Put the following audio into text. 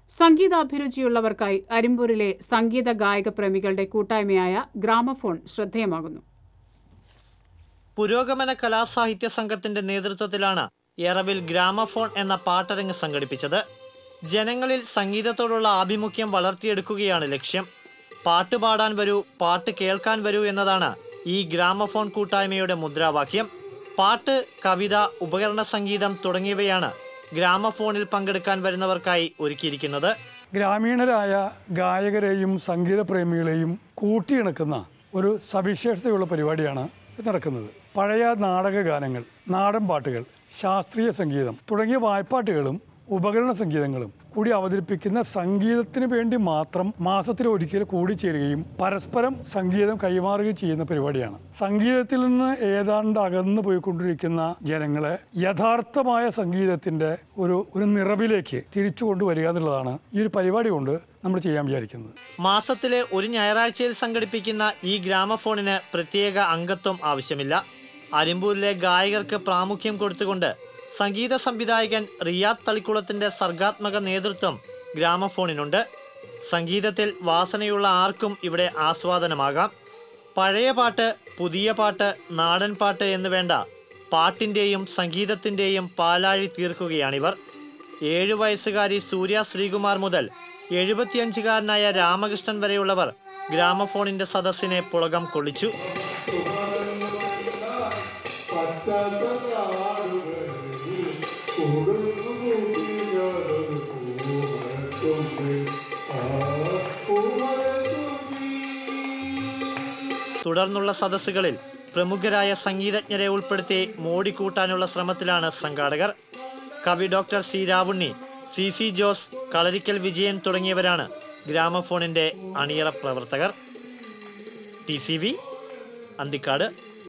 സംഗീതാഭിരുചിയുള്ളവർക്കായി അരിമ്പൂരിലെ സംഗീത ഗായക പ്രേമികളുടെ കൂട്ടായ്മയായ ഗ്രാമഫോൺ ശ്രദ്ധേയമാകുന്നു. പുരോഗമന കലാസാഹിത്യ സംഘത്തിന്റെ നേതൃത്വത്തിലാണ് എറവിൽ ഗ്രാമഫോൺ എന്ന പാട്ടരങ്ങ് സംഘടിപ്പിച്ചത്. ജനങ്ങളിൽ സംഗീതത്തോടുള്ള ആഭിമുഖ്യം വളർത്തിയെടുക്കുകയാണ് ലക്ഷ്യം. പാട്ട് പാടാൻ വരൂ, പാട്ട് കേൾക്കാൻ വരൂ എന്നതാണ് ഈ ഗ്രാമഫോൺ കൂട്ടായ്മയുടെ മുദ്രാവാക്യം. പാട്ട്, കവിത, ഉപകരണ സംഗീതം തുടങ്ങിയവയാണ് ഗ്രാമഫോണിൽ പങ്കെടുക്കാൻ വരുന്നവർക്കായി ഒരുക്കിയിരിക്കുന്നത്. ഗ്രാമീണരായ ഗായകരെയും സംഗീത പ്രേമികളെയും കൂട്ടിയിണക്കുന്ന ഒരു സവിശേഷതയുള്ള പരിപാടിയാണ് നടക്കുന്നത്. പഴയ നാടക ഗാനങ്ങൾ, നാടൻ പാട്ടുകൾ, ശാസ്ത്രീയ സംഗീതം തുടങ്ങിയ വായ്പ്പാട്ടുകളും ഉപകരണ സംഗീതങ്ങളും കൂടി അവതരിപ്പിക്കുന്ന സംഗീതത്തിന് വേണ്ടി മാത്രം മാസത്തിലൊരിക്കൽ കൂടിച്ചേരുകയും പരസ്പരം സംഗീതം കൈമാറുകയും ചെയ്യുന്ന പരിപാടിയാണ്. സംഗീതത്തിൽ നിന്ന് ഏതാണ്ട് അകന്നു പോയിക്കൊണ്ടിരിക്കുന്ന ജനങ്ങളെ യഥാർത്ഥമായ സംഗീതത്തിന്റെ ഒരു നിറവിലേക്ക് തിരിച്ചു കൊണ്ടുവരിക എന്നുള്ളതാണ് ഈ ഒരു പരിപാടി കൊണ്ട് നമ്മൾ ചെയ്യാൻ വിചാരിക്കുന്നത്. മാസത്തിലെ ഒരു ഞായറാഴ്ചയിൽ സംഘടിപ്പിക്കുന്ന ഈ ഗ്രാമഫോണിന് പ്രത്യേക അംഗത്വം ആവശ്യമില്ല. അരിമ്പൂരിലെ ഗായകർക്ക് പ്രാമുഖ്യം കൊടുത്തുകൊണ്ട് സംഗീത സംവിധായകൻ റിയാദ് തളിക്കുളത്തിന്റെ സർഗാത്മക നേതൃത്വം ഗ്രാമഫോണിനുണ്ട്. സംഗീതത്തിൽ വാസനയുള്ള ആർക്കും ഇവിടെ ആസ്വാദനമാകാം. പഴയ പാട്ട്, പുതിയ പാട്ട്, നാടൻ പാട്ട് എന്ന് വേണ്ട പാട്ടിൻ്റെയും സംഗീതത്തിൻ്റെയും പാലാഴി തീർക്കുകയാണിവർ. 7 വയസ്സുകാരി സൂര്യ ശ്രീകുമാർ മുതൽ 75കാരനായ രാമകൃഷ്ണൻ വരെയുള്ളവർ ഗ്രാമഫോണിന്റെ സദസ്സിനെ പുളകം കൊള്ളിച്ചു. തുടർന്നുള്ള സദസ്സുകളിൽ പ്രമുഖരായ സംഗീതജ്ഞരെ ഉൾപ്പെടുത്തി മോടിക്കൂട്ടാനുള്ള ശ്രമത്തിലാണ് സംഘാടകർ. കവി doctor C Ravunni, C Jose, Kalarikkal Vijayan തുടങ്ങിയവരാണ് ഗ്രാമഫോണിന്റെ അണിയറ പ്രവർത്തകർ. TCV, അന്തിക്കാട്.